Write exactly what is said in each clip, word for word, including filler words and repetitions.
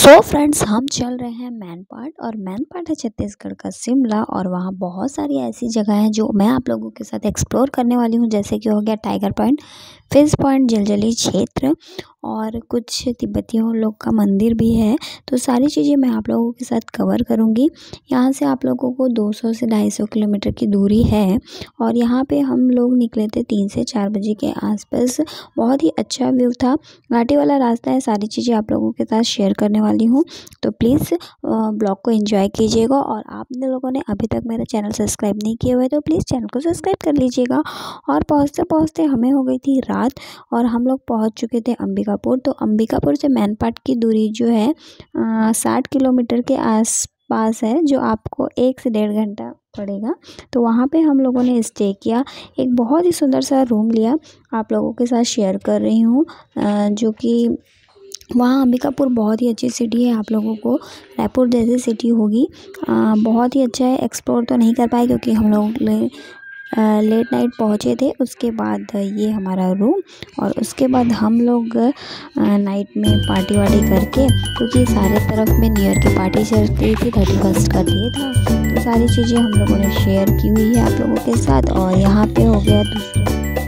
So friends, हम चल रहे हैं मैनपाट। और मैनपाट है छत्तीसगढ़ का शिमला। और वहाँ बहुत सारी ऐसी जगह हैं जो मैं आप लोगों के साथ एक्सप्लोर करने वाली हूँ, जैसे कि हो गया टाइगर पॉइंट, फिश पॉइंट, जलजली क्षेत्र और कुछ तिब्बतियों लोग का मंदिर भी है। तो सारी चीज़ें मैं आप लोगों के साथ कवर करूँगी। यहाँ से आप लोगों को दो सौ से ढाई सौ किलोमीटर की दूरी है। और यहाँ पे हम लोग निकले थे तीन से चार बजे के आसपास। बहुत ही अच्छा व्यू था, घाटी वाला रास्ता है। सारी चीज़ें आप लोगों के साथ शेयर करने वाली हूँ, तो प्लीज़ ब्लॉग को एंजॉय कीजिएगा। और आप लोगों ने अभी तक मेरा चैनल सब्सक्राइब नहीं किया हुआ है तो प्लीज़ चैनल को सब्सक्राइब कर लीजिएगा। और पहुँचते पहुँचते हमें हो गई थी रात और हम लोग पहुँच चुके थे अंबिकापुर। तो अंबिकापुर से मैनपाट की दूरी जो है साठ किलोमीटर के आस पास है, जो आपको एक से डेढ़ घंटा पड़ेगा। तो वहाँ पे हम लोगों ने स्टे किया, एक बहुत ही सुंदर सा रूम लिया, आप लोगों के साथ शेयर कर रही हूँ। जो कि वहाँ अंबिकापुर बहुत ही अच्छी सिटी है, आप लोगों को रायपुर जैसी सिटी होगी। बहुत ही अच्छा है। एक्सप्लोर तो नहीं कर पाए क्योंकि हम लोग ले, आ, लेट नाइट पहुँचे थे। उसके बाद ये हमारा रूम, और उसके बाद हम लोग आ, नाइट में पार्टी वार्टी करके, क्योंकि सारे तरफ में न्यू ईयर की पार्टी चल रही थी, थर्टी फर्स्ट का डे था। तो सारी चीज़ें हम लोगों ने शेयर की हुई है आप लोगों के साथ। और यहाँ पे हो गया दूसरे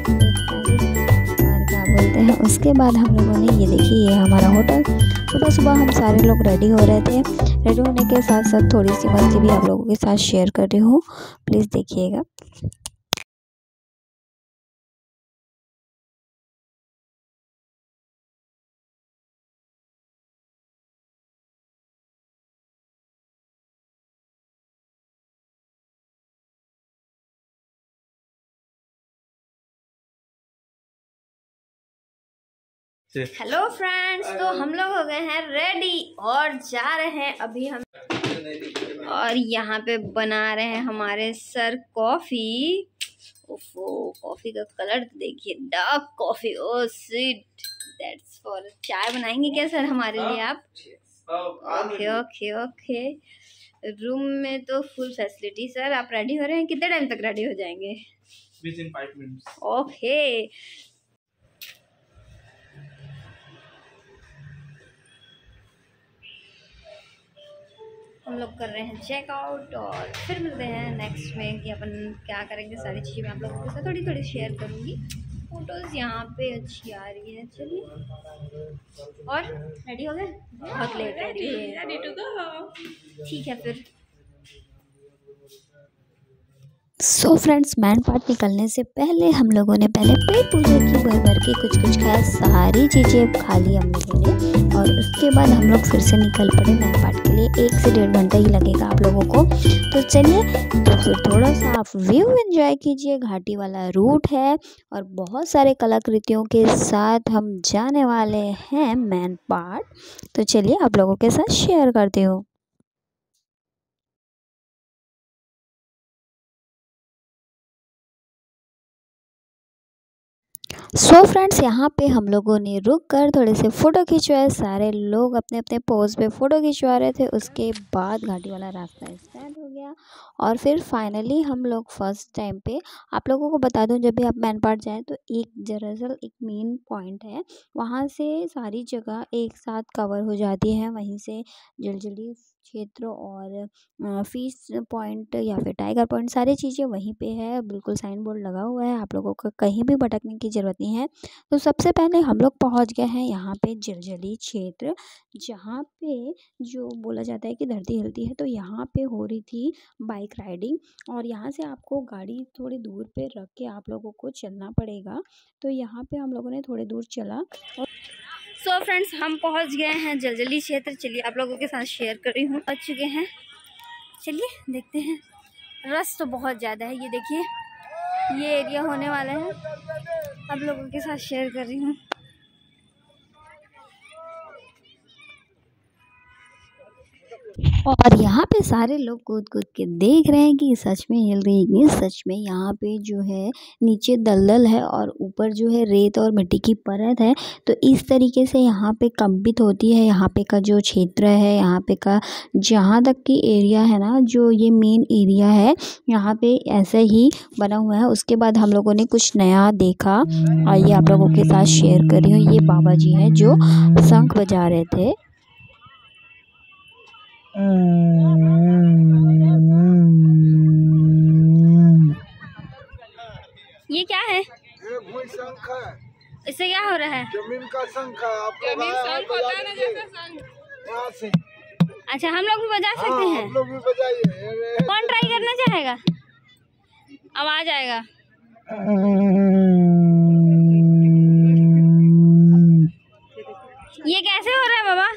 और क्या बोलते हैं, उसके बाद हम लोगों ने ये देखिए, ये हमारा होटल। सुबह सुबह हम सारे लोग रेडी हो रहे थे। रेडी होने के साथ साथ थोड़ी सी मस्ती भी आप लोगों के साथ शेयर कर रही हूँ, प्लीज़ देखिएगा। हेलो फ्रेंड्स, तो हम लोग हो गए हैं रेडी और जा रहे हैं अभी हम। और यहाँ पे बना रहे हैं हमारे सर कॉफ़ी। ओफो, कॉफ़ी का कलर देखिए, dark coffee. Oh sweet, that's for चाय बनाएंगे क्या सर हमारे लिए आप? Okay okay okay. रूम में तो फुल फैसिलिटी सर। आप रेडी हो रहे हैं? कितने टाइम तक रेडी हो जाएंगे? Within five minutes. Okay. हम लोग कर रहे हैं चेकआउट और फिर मिलते हैं नेक्स्ट में कि अपन क्या करेंगे। सारी चीज़ें मैं आप लोगों के साथ थोड़ी थोड़ी शेयर करूँगी। फोटोज़ यहाँ पे अच्छी आ रही है। चलिए, और रेडी हो गए? बहुत लेट रेडी है। ठीक है फिर। सो फ्रेंड्स, मैनपाट निकलने से पहले हम लोगों ने पहले पेट पूजा की, भर भर के कुछ कुछ खाया, सारी चीज़ें खा ली हम लोगों ने। और उसके बाद हम लोग फिर से निकल पड़े मैनपाट के लिए। एक से डेढ़ घंटा ही लगेगा आप लोगों को। तो चलिए, तो फिर थोड़ा सा आप व्यू एंजॉय कीजिए। घाटी वाला रूट है और बहुत सारे कलाकृतियों के साथ हम जाने वाले हैं मैनपाट। तो चलिए, आप लोगों के साथ शेयर करती हूँ। सो so फ्रेंड्स, यहाँ पे हम लोगों ने रुक कर थोड़े से फ़ोटो खिंचवाए। सारे लोग अपने अपने पोज पे फ़ोटो खिंचवा रहे थे। उसके बाद घाटी वाला रास्ता स्टार्ट हो गया। और फिर फाइनली हम लोग फर्स्ट टाइम पे, आप लोगों को बता दूं, जब भी आप मैनपाट जाएं तो एक दरअसल एक मेन पॉइंट है, वहाँ से सारी जगह एक साथ कवर हो जाती है। वहीं से जलजली क्षेत्र और फिश पॉइंट या फिर टाइगर पॉइंट, सारी चीज़ें वहीं पे है। बिल्कुल साइन बोर्ड लगा हुआ है, आप लोगों को कहीं भी भटकने की ज़रूरत नहीं है। तो सबसे पहले हम लोग पहुंच गए हैं यहाँ पे जलजली क्षेत्र, जहाँ पे जो बोला जाता है कि धरती हिलती है। तो यहाँ पे हो रही थी बाइक राइडिंग, और यहाँ से आपको गाड़ी थोड़ी दूर पे रख के आप लोगों को चलना पड़ेगा। तो यहाँ पे हम लोगों ने थोड़ी दूर चला। और सो so फ्रेंड्स, हम पहुंच गए हैं जलजली क्षेत्र। चलिए, आप लोगों के साथ शेयर कर रही हूँ। पहुंच चुके हैं, चलिए देखते हैं। रश तो बहुत ज़्यादा है, ये देखिए, ये एरिया होने वाला है। आप लोगों के साथ शेयर कर रही हूँ। और यहाँ पे सारे लोग कूद कूद के देख रहे हैं कि सच में हिल रही है कि नहीं। सच में यहाँ पे जो है नीचे दलदल है और ऊपर जो है रेत और मिट्टी की परत है। तो इस तरीके से यहाँ पे कंपित होती है यहाँ पे का जो क्षेत्र है, यहाँ पे का जहाँ तक की एरिया है ना, जो ये मेन एरिया है, यहाँ पे ऐसे ही बना हुआ है। उसके बाद हम लोगों ने कुछ नया देखा और ये आप लोगों के साथ शेयर कर रही हूँ। ये बाबा जी हैं जो शंख बजा रहे थे। ये क्या है? ये भूमि शंख है। इससे क्या हो रहा है? जमीन का शंख है। आप लोग यहाँ से। अच्छा, हम लोग भी बजा सकते हाँ, हैं? आप लोग भी बजाइए। कौन ट्राई करना चाहेगा? आवाज आएगा। ये कैसे हो रहा है बाबा?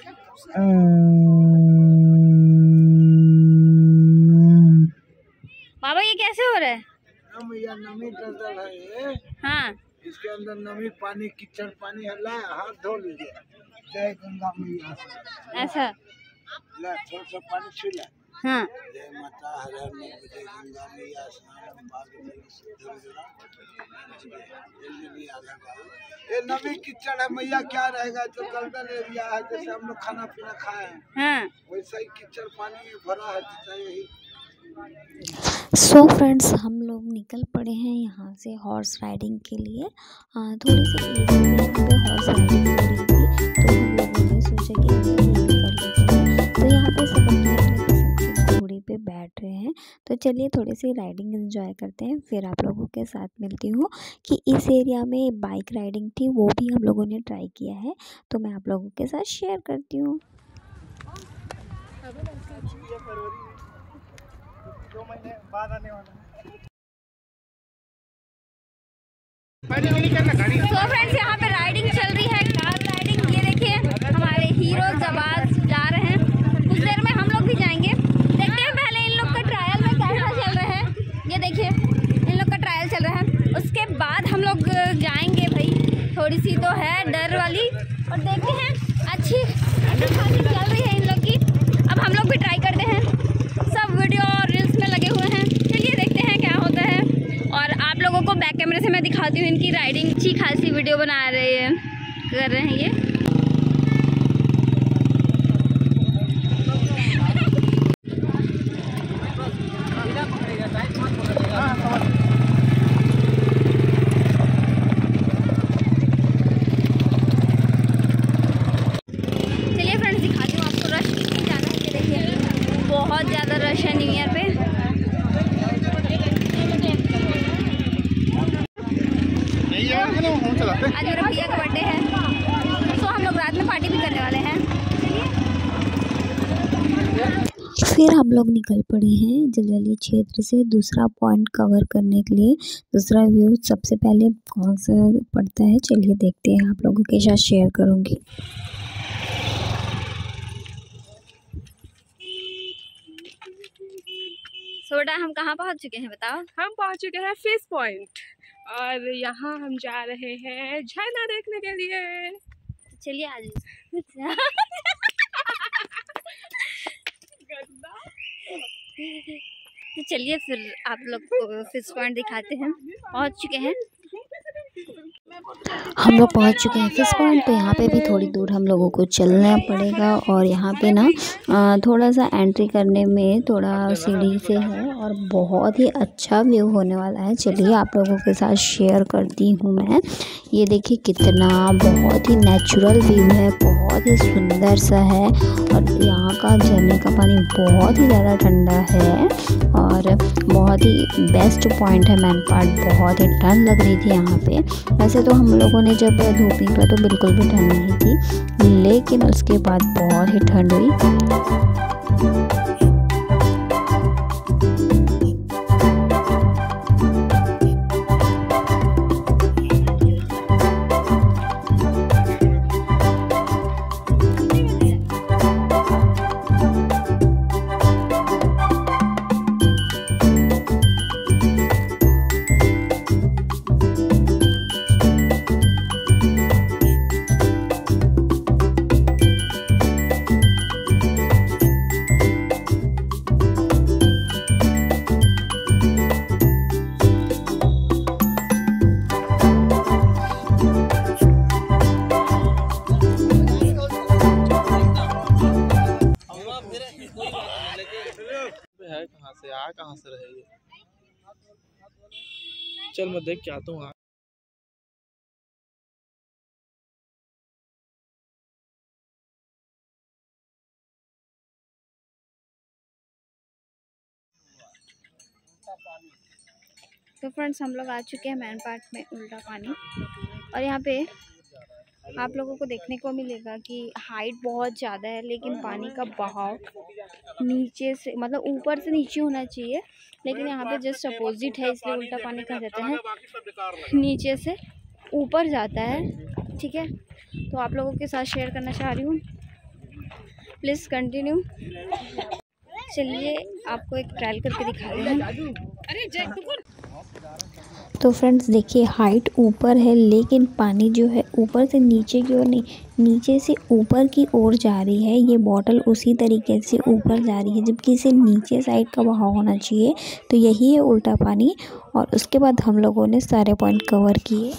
बाबा ये कैसे हो रहा है? मैया नमी दल है ये। हाँ, इसके अंदर नमी पानी कीचड़ पानी है। ला हाथ धो लीजिए। जय गंगा मैया। ऐसा? ला थोड़ा सा पानी छू ले। हाँ। जय माता हर हर जय गंगा मैया स्नान पाक ये नमी कीचड़ है मैया। क्या रहेगा? जो गंदन एरिया है, जैसे हम लोग खाना पीना खाए हैं, हाँ। वैसा ही कीचड़ पानी भरा है। जैसा यही सो so फ्रेंड्स, हम लोग निकल पड़े हैं यहाँ से हॉर्स राइडिंग के लिए। आ, थोड़ी सी एरिया में यहाँ पे हॉर्स राइडिंग हो रही थी, तो हम लोगों ने सोचा कि हम ये भी कर लेते हैं। तो यहाँ पे सब अपने अपने पसंद की घोड़ी पे बैठ रहे हैं। तो चलिए थोड़ी सी राइडिंग एंजॉय करते हैं, फिर आप लोगों के साथ मिलती हूँ कि इस एरिया में बाइक राइडिंग थी, वो भी हम लोगों ने ट्राई किया है, तो मैं आप लोगों के साथ शेयर करती हूँ। दो महीने बाद आने वाला है। तो फ्रेंड्स, यहाँ पे राइडिंग चल रही है, कार राइडिंग। ये देखिए हमारे हीरो जबाज जा रहे हैं। कुछ देर में हम लोग भी जाएंगे। देखते हैं पहले इन लोग का ट्रायल में कैसा चल रहा है। ये देखिए इन लोग का ट्रायल चल रहा है, उसके बाद हम लोग जाएंगे। भाई थोड़ी सी तो है डर वाली, और देखते हैं अच्छी खासी चल रही है इन लोग की। अब हम लोग भी ट्राई करते हैं। सब वीडियो और रील्स में लगे हुए हैं। चलिए देखते हैं क्या होता है, और आप लोगों को बैक कैमरे से मैं दिखाती हूँ इनकी राइडिंग। अच्छी खासी वीडियो बना रहे हैं, कर रहे हैं ये। चलिए फ्रेंड्स, दिखाती हूँ आपको रश कितनी ज़्यादा है। ये देखिए बहुत ज़्यादा रश है न्यू ईयर पे। आज मेरा भैया का बर्थडे है, तो हम लोग रात में पार्टी भी करने वाले हैं। फिर हम लोग निकल पड़े हैं जलजली क्षेत्र से दूसरा पॉइंट कवर करने के लिए। दूसरा व्यू सबसे पहले कौन सा पड़ता है, चलिए देखते हैं, आप लोगों के साथ शेयर करूँगी। सोडा, हम कहाँ पहुँच चुके हैं बताओ? हम पहुँच चुके हैं फिश पॉइंट, और यहाँ हम जा रहे हैं झरना देखने के लिए। चलिए आज तो चलिए फिर आप लोग को फिश पॉइंट दिखाते हैं। पहुँच चुके हैं हम लोग पहुंच चुके हैं फिश पॉइंट। तो यहाँ पे भी थोड़ी दूर हम लोगों को चलना पड़ेगा, और यहाँ पे ना थोड़ा सा एंट्री करने में थोड़ा सीढ़ी से है, और बहुत ही अच्छा व्यू होने वाला है। चलिए आप लोगों के साथ शेयर करती हूँ मैं। ये देखिए कितना बहुत ही नेचुरल व्यू है, बहुत ही सुंदर सा है, और यहाँ का झरने का पानी बहुत ही ज़्यादा ठंडा है, और बहुत ही बेस्ट पॉइंट है मैन पार्ट। बहुत ही ठंड लग रही थी यहाँ पे। वैसे तो हम लोगों ने जब धूप निकला तो बिल्कुल भी ठंड नहीं थी, लेकिन उसके बाद बहुत ही ठंड हुई। है कहाँ से आ कहाँ से रहे ये? चल मैं देख के आता हूँ। तो फ्रेंड्स हम लोग आ चुके हैं मैन पार्ट में उल्टा पानी। और यहाँ पे आप लोगों को देखने को मिलेगा कि हाइट बहुत ज़्यादा है, लेकिन पानी का बहाव नीचे से मतलब ऊपर से नीचे होना चाहिए, लेकिन यहाँ पे जस्ट अपोजिट है, इसलिए उल्टा पानी कहा जाता है। नीचे से ऊपर जाता है, ठीक है। तो आप लोगों के साथ शेयर करना चाह रही हूँ, प्लीज़ कंटिन्यू। चलिए आपको एक ट्रायल करके दिखा रहे हैं। तो फ्रेंड्स देखिए, हाइट ऊपर है लेकिन पानी जो है ऊपर से नीचे की ओर नहीं, नीचे से ऊपर की ओर जा रही है। ये बॉटल उसी तरीके से ऊपर जा रही है, जबकि इसे नीचे साइड का बहाव होना चाहिए। तो यही है उल्टा पानी। और उसके बाद हम लोगों ने सारे पॉइंट कवर किए।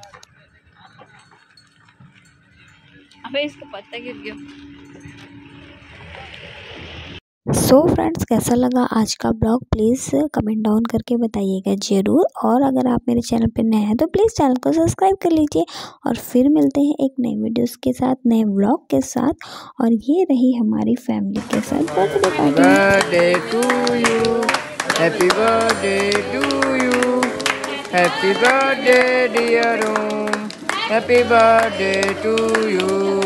अबे इसको पत्ता गिर गया। सो so फ्रेंड्स, कैसा लगा आज का ब्लॉग प्लीज़ कमेंट डाउन करके बताइएगा ज़रूर। और अगर आप मेरे चैनल पर नए हैं तो प्लीज़ चैनल को सब्सक्राइब कर लीजिए। और फिर मिलते हैं एक नए वीडियोस के साथ, नए ब्लॉग के साथ। और ये रही हमारी फैमिली के साथ birthday party. Birthday to you, happy birthday to you, happy birthday dear Om, happy birthday to you.